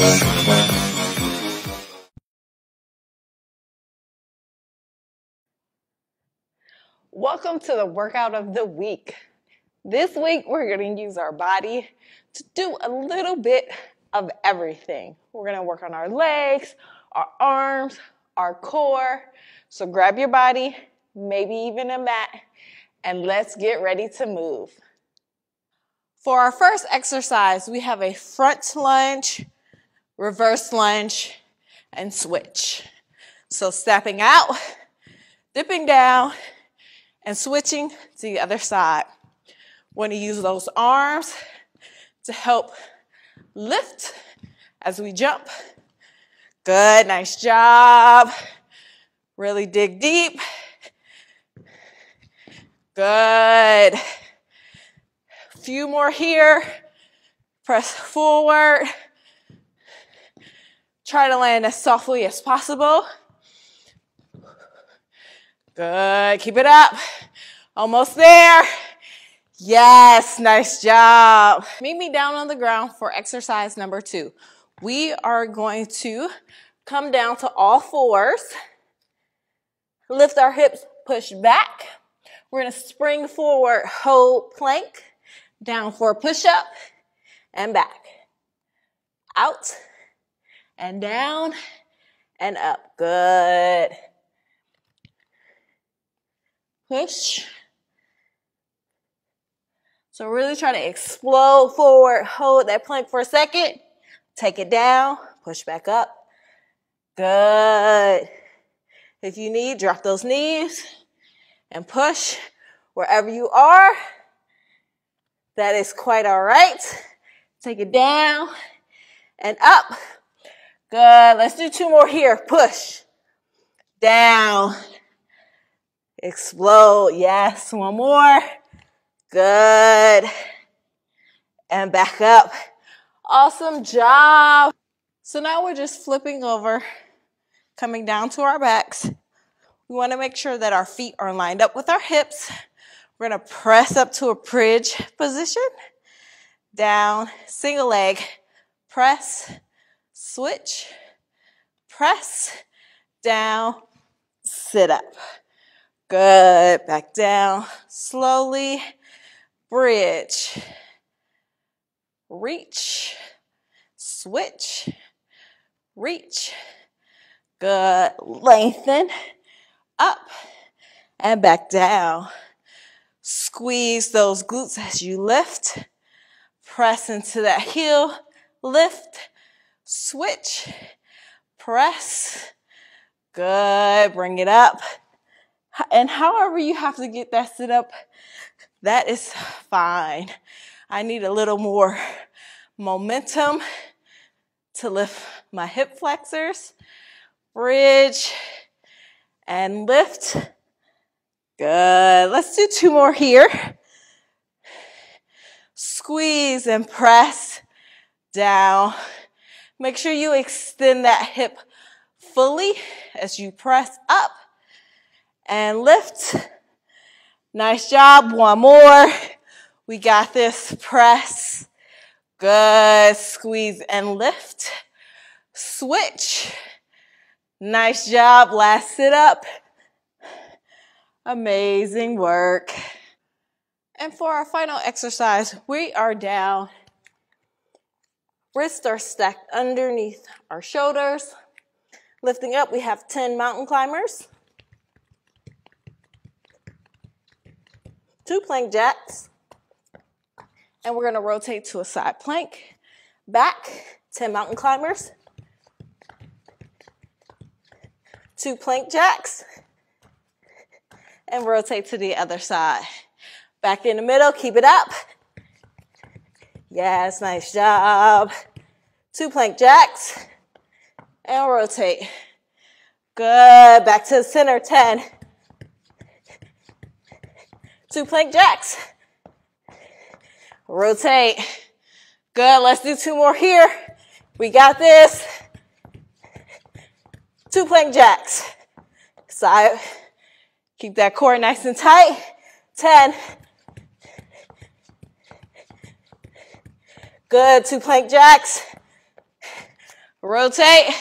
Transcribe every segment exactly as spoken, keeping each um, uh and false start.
Welcome to the workout of the week. This week, we're going to use our body to do a little bit of everything. We're going to work on our legs, our arms, our core. So grab your body, maybe even a mat, and let's get ready to move. For our first exercise, we have a front lunge, reverse lunge, and switch. So stepping out, dipping down, and switching to the other side. We're going to use those arms to help lift as we jump. Good, nice job. Really dig deep. Good. Few more here. Press forward. Try to land as softly as possible. Good, keep it up. Almost there. Yes, nice job. Meet me down on the ground for exercise number two. We are going to come down to all fours. Lift our hips, push back. We're gonna spring forward, hold plank. Down for a push-up and back. Out and down and up. Good. Push. So really try to explode forward. Hold that plank for a second. Take it down. Push back up. Good. If you need, drop those knees and push wherever you are. That is quite all right. Take it down and up. Good. Let's do two more here. Push. Down. Explode. Yes. One more. Good. And back up. Awesome job. So now we're just flipping over, coming down to our backs. We want to make sure that our feet are lined up with our hips. We're going to press up to a bridge position. Down, single leg, press, switch, press, down, sit up. Good, back down, slowly, bridge, reach, switch, reach, good, lengthen, up, and back down. Squeeze those glutes as you lift, press into that heel, lift, switch, press, good, bring it up. And however you have to get that sit up, that is fine. I need a little more momentum to lift my hip flexors. Bridge and lift. Good. Let's do two more here. Squeeze and press down. Make sure you extend that hip fully as you press up. And lift. Nice job. One more. We got this. Press. Good. Squeeze and lift. Switch. Nice job. Last sit up. Amazing work. And for our final exercise, we are down. Wrists are stacked underneath our shoulders. Lifting up, we have ten mountain climbers. Two plank jacks, and we're going to rotate to a side plank. Back, ten mountain climbers. Two plank jacks, and rotate to the other side. Back in the middle, keep it up. Yes, nice job. Two plank jacks, and rotate. Good, back to the center, ten. Two plank jacks. Rotate. Good, let's do two more here. We got this. Two plank jacks. Side. Keep that core nice and tight. ten. Good, two plank jacks. Rotate.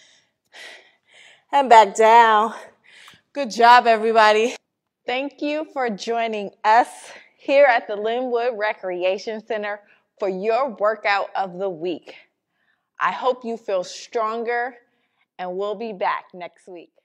And back down. Good job, everybody. Thank you for joining us here at the Lynnwood Recreation Center for your workout of the week. I hope you feel stronger, and we'll be back next week.